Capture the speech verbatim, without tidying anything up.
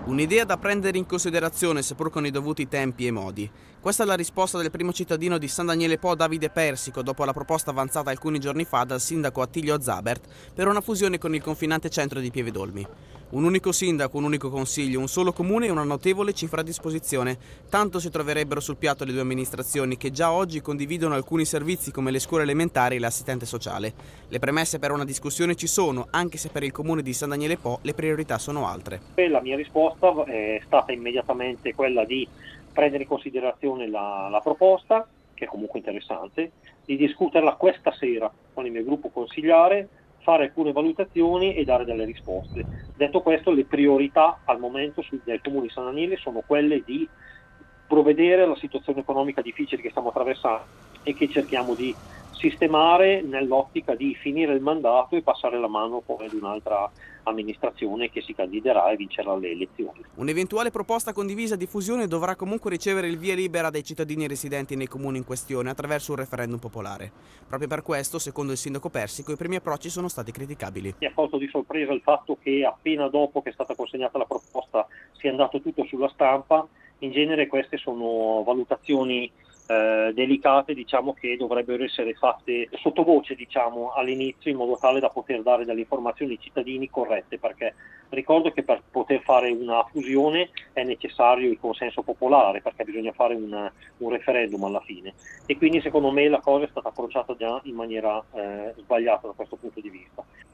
Un'idea da prendere in considerazione, seppur con i dovuti tempi e modi. Questa è la risposta del primo cittadino di San Daniele Po, Davide Persico, dopo la proposta avanzata alcuni giorni fa dal sindaco Attilio Zabert per una fusione con il confinante centro di Pievedolmi. Un unico sindaco, un unico consiglio, un solo comune e una notevole cifra a disposizione. Tanto si troverebbero sul piatto le due amministrazioni che già oggi condividono alcuni servizi come le scuole elementari e l'assistente sociale. Le premesse per una discussione ci sono, anche se per il comune di San Daniele Po le priorità sono altre. La mia risposta è stata immediatamente quella di prendere in considerazione la, la proposta, che è comunque interessante, di discuterla questa sera con il mio gruppo consigliare, fare alcune valutazioni e dare delle risposte. Detto questo, le priorità al momento sul, del Comune di San Daniele sono quelle di provvedere alla situazione economica difficile che stiamo attraversando e che cerchiamo di sistemare nell'ottica di finire il mandato e passare la mano poi ad un'altra amministrazione che si candiderà e vincerà le elezioni. Un'eventuale proposta condivisa di fusione dovrà comunque ricevere il via libera dai cittadini residenti nei comuni in questione attraverso un referendum popolare. Proprio per questo, secondo il sindaco Persico, i primi approcci sono stati criticabili. Mi ha colto di sorpresa il fatto che appena dopo che è stata consegnata la proposta sia andato tutto sulla stampa. In genere queste sono valutazioni eh, delicate, diciamo, che dovrebbero essere fatte sottovoce, diciamo, all'inizio, in modo tale da poter dare delle informazioni ai cittadini corrette, perché ricordo che per poter fare una fusione è necessario il consenso popolare, perché bisogna fare una, un referendum alla fine, e quindi secondo me la cosa è stata approcciata già in maniera eh, sbagliata da questo punto di vista.